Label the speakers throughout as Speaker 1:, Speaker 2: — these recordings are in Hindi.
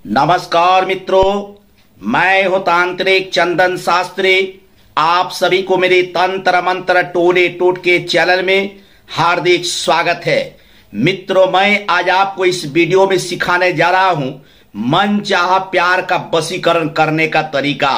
Speaker 1: नमस्कार मित्रों, मैं हूं तांत्रिक चंदन शास्त्री। आप सभी को मेरे तंत्र मंत्र टोने टोटके चैनल में हार्दिक स्वागत है। मित्रों, मैं आज आपको इस वीडियो में सिखाने जा रहा हूं मनचाहा प्यार का वशीकरण करने का तरीका।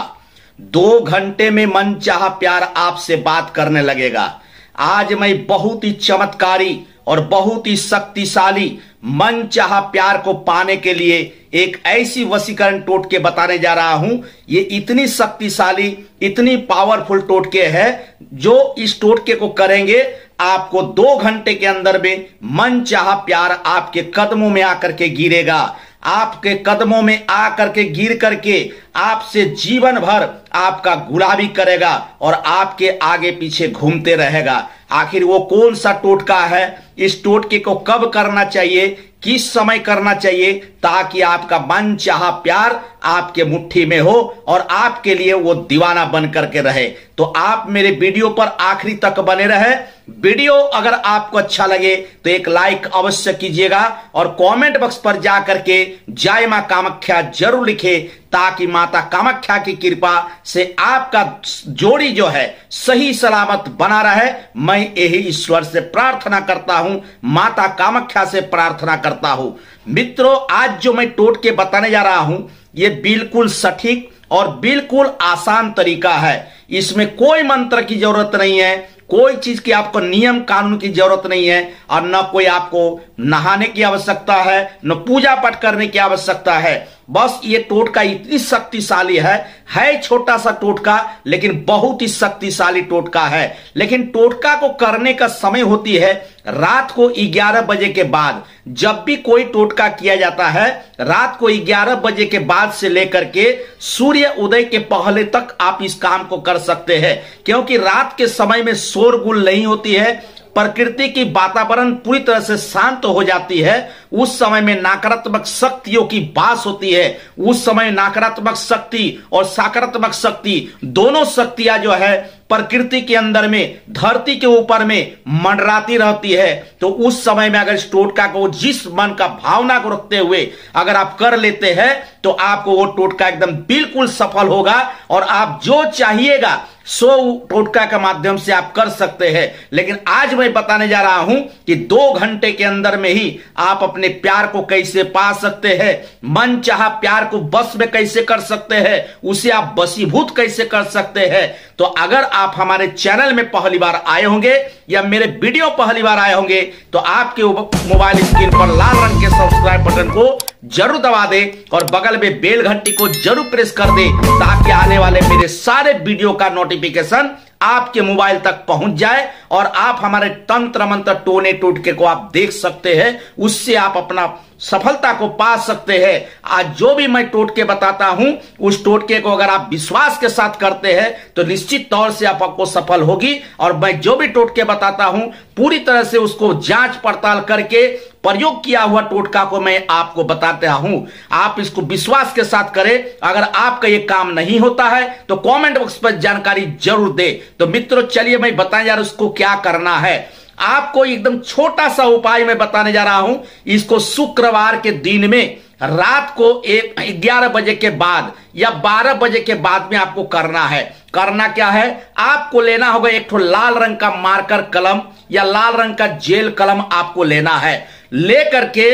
Speaker 1: 2 घंटे में मनचाहा प्यार आपसे बात करने लगेगा। आज मैं बहुत ही चमत्कारी और बहुत ही शक्तिशाली मनचाहा प्यार को पाने के लिए एक ऐसी वशीकरण टोटके बताने जा रहा हूं। ये इतनी शक्तिशाली, इतनी पावरफुल टोटके है जो इस टोटके को करेंगे आपको 2 घंटे के अंदर में मनचाहा प्यार आपके कदमों में आकर के गिरेगा। आपके कदमों में आकर के गिर करके आपसे जीवन भर आपका गुलामी करेगा और आपके आगे पीछे घूमते रहेगा। आखिर वो कौन सा टोटका है, इस टोटके को कब करना चाहिए, किस समय करना चाहिए, ताकि आपका मनचाहा प्यार आपके मुट्ठी में हो और आपके लिए वो दीवाना बन करके रहे। तो आप मेरे वीडियो पर आखिरी तक बने रहे। वीडियो अगर आपको अच्छा लगे तो एक लाइक अवश्य कीजिएगा और कमेंट बॉक्स पर जाकर के जय मां कामाख्या जरूर लिखे, ताकि माता कामाख्या की कृपा से आपका जोड़ी जो है सही सलामत बना रहे। मैं यही ईश्वर से प्रार्थना करता हूं, माता कामाख्या से प्रार्थना करता हूं। मित्रों, आज जो मैं टोटके बताने जा रहा हूं ये बिल्कुल सटीक और बिल्कुल आसान तरीका है। इसमें कोई मंत्र की जरूरत नहीं है, कोई चीज की आपको नियम कानून की जरूरत नहीं है और न कोई आपको नहाने की आवश्यकता है, न पूजा पाठ करने की आवश्यकता है। बस ये टोटका इतनी शक्तिशाली है छोटा सा टोटका लेकिन बहुत ही शक्तिशाली टोटका है। लेकिन टोटका को करने का समय होती है रात को 11 बजे के बाद। जब भी कोई टोटका किया जाता है रात को 11 बजे के बाद से लेकर के सूर्य उदय के पहले तक आप इस काम को कर सकते हैं, क्योंकि रात के समय में शोरगुल नहीं होती है, प्रकृति की वातावरण पूरी तरह से शांत हो जाती है। उस समय में नकारात्मक शक्तियों की बास होती है। उस समय नकारात्मक शक्ति और सकारात्मक शक्ति दोनों शक्तियां जो है प्रकृति के अंदर में, धरती के ऊपर में मंडराती रहती है। तो उस समय में अगर इस टोटका को जिस मन का भावना को रखते हुए अगर आप कर लेते हैं तो आपको वो टोटका एकदम बिल्कुल सफल होगा और आप जो चाहिएगा सो टोटका के माध्यम से आप कर सकते हैं। लेकिन आज मैं बताने जा रहा हूं कि 2 घंटे के अंदर में ही आप अपने प्यार को कैसे पा सकते हैं, मनचाहा प्यार को बस में कैसे कर सकते हैं, उसे आप वशीभूत कैसे कर सकते हैं। तो अगर आप हमारे चैनल में पहली बार आए होंगे या मेरे वीडियो पहली बार आए होंगे तो आपके मोबाइल स्क्रीन पर लाल रंग के सब्सक्राइब बटन को जरूर दबा दे और बगल में बेल घंटी को जरूर प्रेस कर दे, ताकि आने वाले मेरे सारे वीडियो का नोटिफिकेशन आपके मोबाइल तक पहुंच जाए और आप हमारे तंत्र मंत्र टोने टोटके को आप देख सकते हैं। उससे आप अपना सफलता को पा सकते हैं। आज जो भी मैं टोटके बताता हूं उस टोटके को अगर आप विश्वास के साथ करते हैं तो निश्चित तौर से आपको सफल होगी। और मैं जो भी टोटके बताता हूं पूरी तरह से उसको जांच पड़ताल करके प्रयोग किया हुआ टोटका को मैं आपको बताता हूं। आप इसको विश्वास के साथ करें। अगर आपका ये काम नहीं होता है तो कमेंट बॉक्स पर जानकारी जरूर दे। तो मित्रों, चलिए मैं बताने जा रहा हूं उसको क्या करना है। आपको एकदम छोटा सा उपाय मैं बताने जा रहा हूं। इसको शुक्रवार के दिन में रात को 11 बजे के बाद या 12 बजे के बाद में आपको करना है। करना क्या है, आपको लेना होगा एक ठो लाल रंग का मार्कर कलम या लाल रंग का जेल कलम आपको लेना है। लेकर के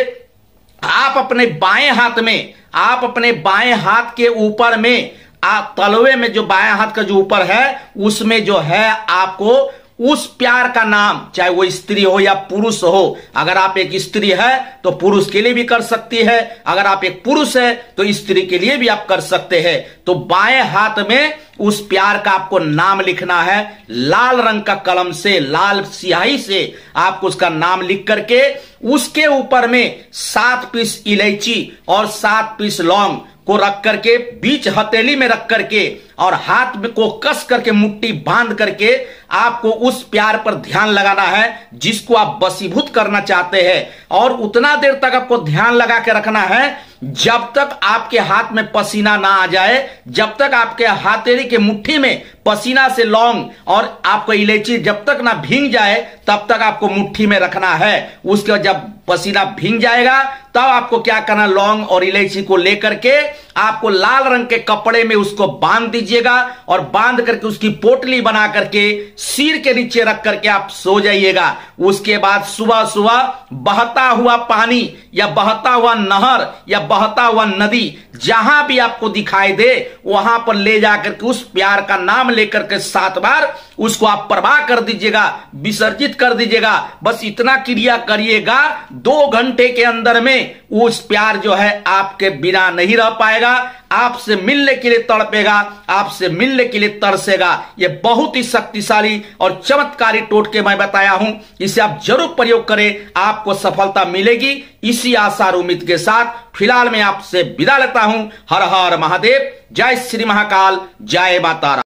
Speaker 1: आप अपने बाएं हाथ के ऊपर में आप तलवे में जो बाएं हाथ का जो ऊपर है उसमें जो है आपको उस प्यार का नाम, चाहे वो स्त्री हो या पुरुष हो। अगर आप एक स्त्री है तो पुरुष के लिए भी कर सकती है, अगर आप एक पुरुष है तो स्त्री के लिए भी आप कर सकते हैं। तो बाएं हाथ में उस प्यार का आपको नाम लिखना है। लाल रंग का कलम से, लाल स्याही से आपको उसका नाम लिख करके उसके ऊपर में 7 पीस इलायची और 7 पीस लौंग को रख करके बीच हथेली में रख करके और हाथ में को कस करके मुट्ठी बांध करके आपको उस प्यार पर ध्यान लगाना है जिसको आप वशीभूत करना चाहते हैं। और उतना देर तक आपको ध्यान लगा के रखना है जब तक आपके हाथ में पसीना ना आ जाए, जब तक आपके हथेली के मुट्ठी में पसीना से लौंग और आपको इलायची जब तक ना भींग जाए तब तक आपको मुट्ठी में रखना है। उसके बाद जब पसीना भींग जाएगा तब आपको क्या करना, लौंग और इलायची को लेकर के आपको लाल रंग के कपड़े में उसको बांध दीजिएगा और बांध करके उसकी पोटली बना करके सिर के नीचे रख करके आप सो जाइएगा। उसके बाद सुबह सुबह बहता हुआ पानी या बहता हुआ नहर या बहता हुआ नदी जहां भी आपको दिखाई दे वहां पर ले जाकर के उस प्यार का नाम लेकर के 7 बार उसको आप प्रवाह कर दीजिएगा, विसर्जित कर दीजिएगा। बस इतना क्रिया करिएगा, 2 घंटे के अंदर में उस प्यार जो है आपके बिना नहीं रह पाएगा, आपसे मिलने के लिए तड़पेगा, आपसे मिलने के लिए तरसेगा। यह बहुत ही शक्तिशाली और चमत्कारी टोटके मैं बताया हूं, इसे आप जरूर प्रयोग करें, आपको सफलता मिलेगी। इसी आशा और उम्मीद के साथ फिलहाल मैं आपसे विदा लेता हूं। हर हर महादेव, जय श्री महाकाल, जय माता रानी।